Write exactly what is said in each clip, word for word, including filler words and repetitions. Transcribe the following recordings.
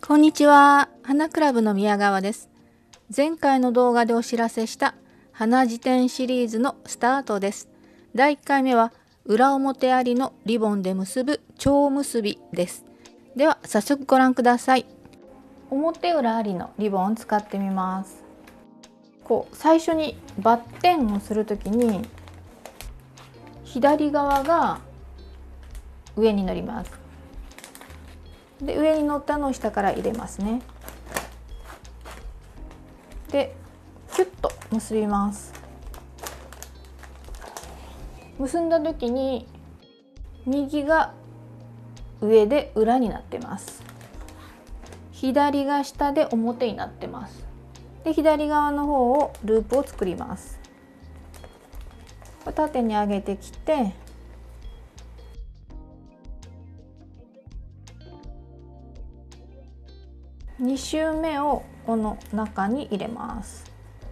こんにちは。花クラブの宮川です。前回の動画でお知らせした花辞典シリーズのスタートです。だいいっかいめは裏表ありのリボンで結ぶ蝶結びです。では早速ご覧ください。表裏ありのリボンを使ってみます。こう最初にバッテンをするときに左側が上に乗ります。で上に乗ったのを下から入れますね。でキュッと結びます。結んだ時に右が上で裏になってます。左が下で表になってます。で左側の方をループを作ります。縦に上げてきてに周目をこの中に入れます。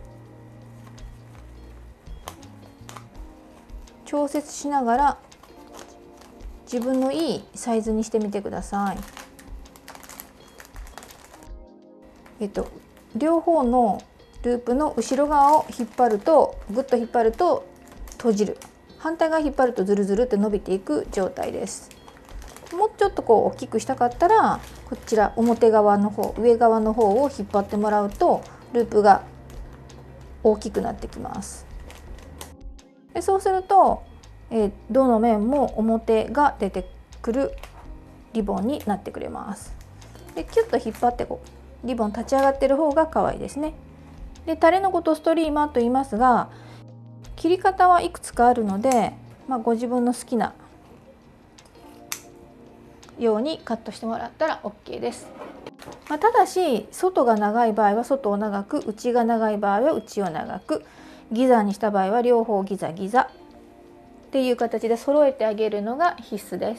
調節しながら自分のいいサイズにしてみてください。えっと両方のループの後ろ側を引っ張るとぐっと引っ張ると閉じる、反対側引っ張るとズルズルって伸びていく状態です。もうちょっとこう大きくしたかったらこちら表側の方上側の方を引っ張ってもらうとループが大きくなってきます。でそうすると、えー、どの面も表が出てくるリボンになってくれます。でキュッと引っ張ってこうリボン立ち上がってる方が可愛いですね。で垂れのことストリーマーと言いますが切り方はいくつかあるので、まあ、ご自分の好きなようにカットしてもらったら OK です。まあ、ただし外が長い場合は外を長く、内が長い場合は内を長く、ギザにした場合は両方ギザギザっていう形で揃えてあげるのが必須です。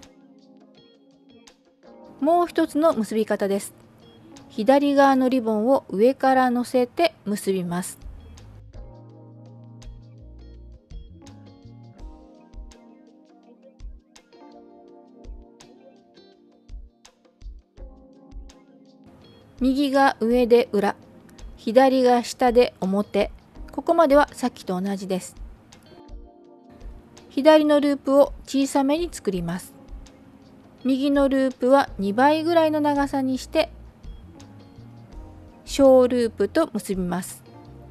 もう一つの結び方です。左側のリボンを上から乗せて結びます。右が上で裏、左が下で表。ここまではさっきと同じです。左のループを小さめに作ります。右のループはにばいぐらいの長さにして小ループと結びます。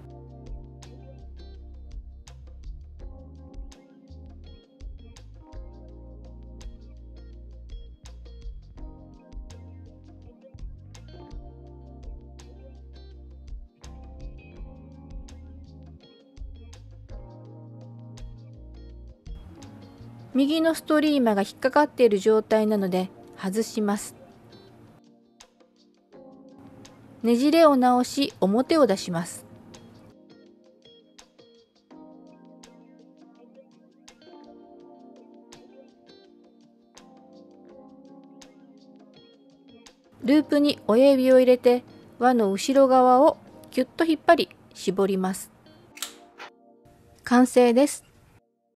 右のストリーマが引っかかっている状態なので外します。ねじれを直し表を出します。ループに親指を入れて輪の後ろ側をキュッと引っ張り絞ります。完成です。